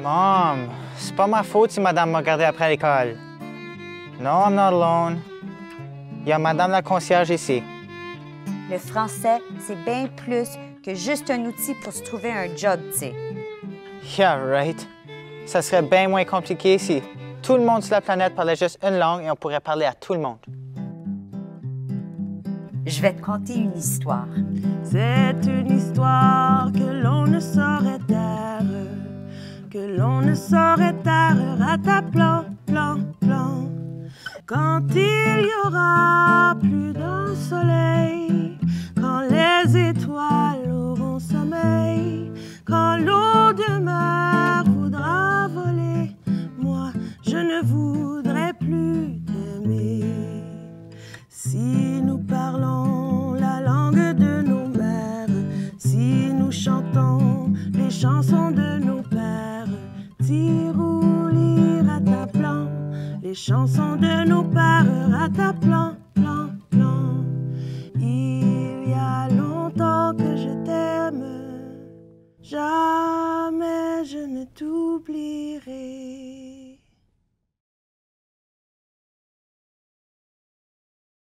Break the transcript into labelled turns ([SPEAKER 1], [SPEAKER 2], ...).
[SPEAKER 1] Mom, c'est pas ma faute si madame m'a gardé après l'école. Non, I'm not alone. Il y a madame la concierge ici.
[SPEAKER 2] Le français, c'est bien plus que juste un outil pour se trouver un job, tu sais.
[SPEAKER 1] Yeah, right. Ça serait bien moins compliqué si tout le monde sur la planète parlait juste une langue et on pourrait parler à tout le monde.
[SPEAKER 2] Je vais te conter une histoire.
[SPEAKER 3] C'est une histoire que l'on ne saurait taire, que l'on ne saurait taire à ta plan, plan, plan. Quand il y aura plus d'un soleil, quand les étoiles auront sommeil, quand l'eau de mer voudra voler, moi je ne voudrais plus t'aimer. Si nous parlons la langue de nos mères, si nous chantons les chansons de nos pères, tire ou lire à ta plan, les chansons de nos pères à ta plan, plan, plan. Il y a longtemps que je t'aime, jamais je ne t'oublierai.